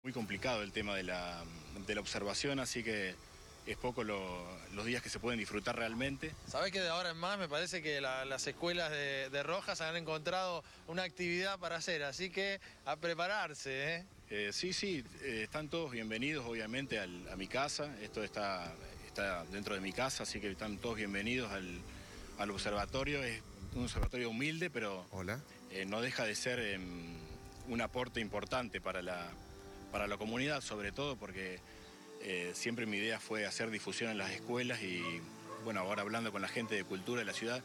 Muy complicado el tema de la observación, así que es poco los días que se pueden disfrutar realmente. Sabés que de ahora en más me parece que las escuelas de Rojas han encontrado una actividad para hacer, así que a prepararse, ¿eh? Sí, están todos bienvenidos obviamente a mi casa. Esto está dentro de mi casa, así que están todos bienvenidos al observatorio. Es un observatorio humilde, pero no deja de ser un aporte importante para la comunidad, sobre todo porque siempre mi idea fue hacer difusión en las escuelas y, bueno, ahora hablando con la gente de cultura de la ciudad,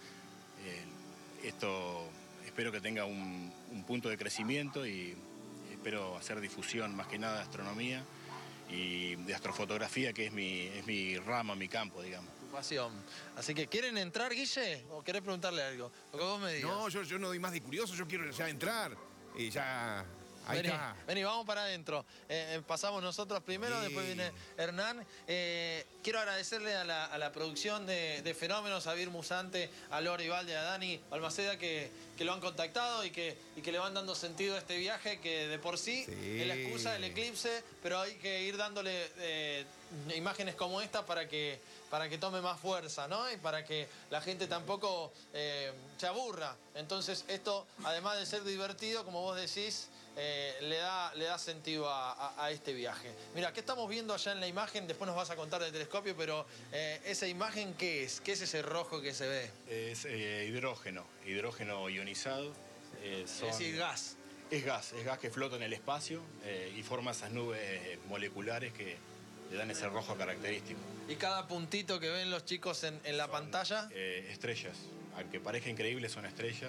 esto espero que tenga un punto de crecimiento y espero hacer difusión más que nada de astronomía y de astrofotografía, que es mi rama, mi campo, digamos. Tu pasión. Así que, ¿quieren entrar, Guille? ¿O querés preguntarle algo? Lo que vos me digas. No, yo no doy más de curioso, yo quiero ya entrar. Y ya... Ahí está. Vení, vamos para adentro. Pasamos nosotros primero, después viene Hernán. Quiero agradecerle a la producción de Fenómenos, a Vir Musante, a Lori Valde, a Dani Balmaceda, que lo han contactado y que le van dando sentido a este viaje, que de por sí es la excusa del eclipse, pero hay que ir dándole imágenes como esta para que tome más fuerza, ¿no? Y para que la gente tampoco se aburra. Entonces esto, además de ser divertido, como vos decís, le da sentido a este viaje. Mira, ¿qué estamos viendo allá en la imagen? Después nos vas a contar del telescopio, pero esa imagen, ¿qué es? ¿Qué es ese rojo que se ve? Es hidrógeno ionizado. Es decir, gas. Es gas que flota en el espacio y forma esas nubes moleculares que le dan ese rojo característico. ¿Y cada puntito que ven los chicos en la pantalla? Estrellas. Aunque parezca increíble, son estrellas.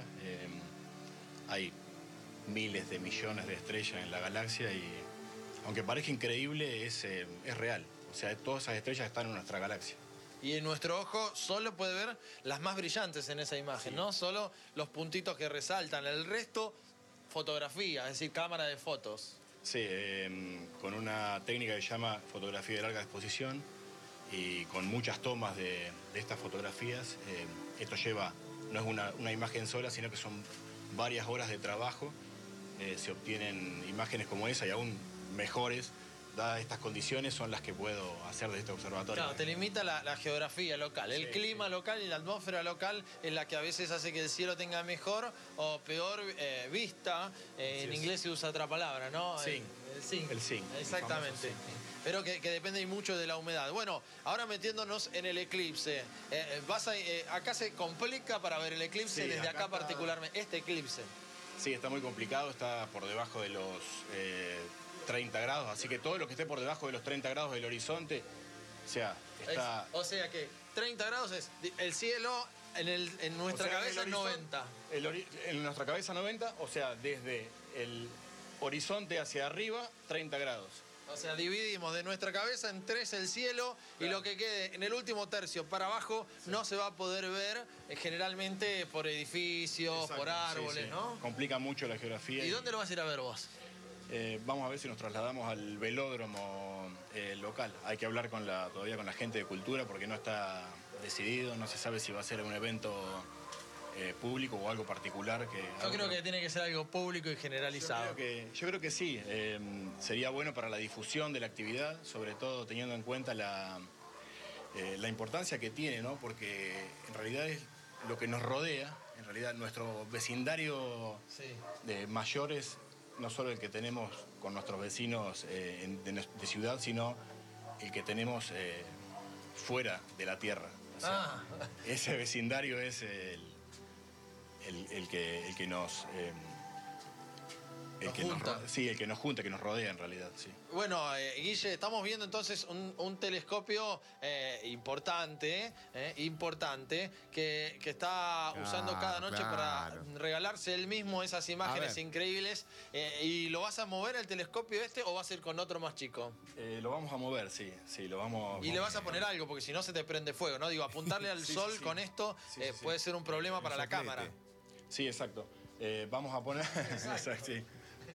Hay miles de millones de estrellas en la galaxia y, aunque parezca increíble, es real. O sea, todas esas estrellas están en nuestra galaxia. Y en nuestro ojo solo puede ver las más brillantes en esa imagen, ¿no? Solo los puntitos que resaltan. El resto, fotografía, es decir, cámara de fotos. Sí, con una técnica que se llama fotografía de larga exposición y con muchas tomas de estas fotografías. Esto no es una imagen sola, sino que son varias horas de trabajo. Se obtienen imágenes como esa y aún mejores. Dadas estas condiciones, son las que puedo hacer de este observatorio. Claro, te limita la geografía local, el clima local y la atmósfera local es la que a veces hace que el cielo tenga mejor o peor vista. En inglés se usa otra palabra, ¿no? Zinc. El zinc. Exactamente. Pero que depende mucho de la humedad. Bueno, ahora metiéndonos en el eclipse. Acá se complica para ver el eclipse, desde acá particularmente, este eclipse. Sí, está muy complicado, está por debajo de los 30 grados, así que todo lo que esté por debajo de los 30 grados del horizonte, está... O sea que 30 grados es el cielo en nuestra cabeza es 90. En nuestra cabeza 90, o sea, desde el horizonte hacia arriba, 30 grados. O sea, dividimos de nuestra cabeza en 3 el cielo, claro, y lo que quede en el último tercio para abajo no se va a poder ver generalmente por edificios, por árboles, ¿no? Complica mucho la geografía. ¿Y dónde lo vas a ir a ver vos? Vamos a ver si nos trasladamos al velódromo local. Hay que hablar todavía con la gente de cultura porque no está decidido, no se sabe si va a ser un evento público o algo particular. Yo creo que tiene que ser algo público y generalizado. Yo creo que sí. Sería bueno para la difusión de la actividad, sobre todo teniendo en cuenta la importancia que tiene, ¿no? Porque en realidad es lo que nos rodea, en realidad nuestro vecindario de mayores, no solo el que tenemos con nuestros vecinos de ciudad, sino el que tenemos fuera de la Tierra. O sea, ese vecindario es el que nos junta, que nos rodea en realidad, sí. Bueno, Guille, estamos viendo entonces un telescopio importante que está usando cada noche para regalarse él mismo esas imágenes increíbles. ¿Y lo vas a mover el telescopio o vas a ir con otro más chico? Lo vamos a mover, sí, lo vamos. Y le vas a poner algo, porque si no se te prende fuego, ¿no? Digo, apuntarle al sol con esto puede ser un problema para la cámara. Sí, exacto. Vamos a poner... Exacto, sí.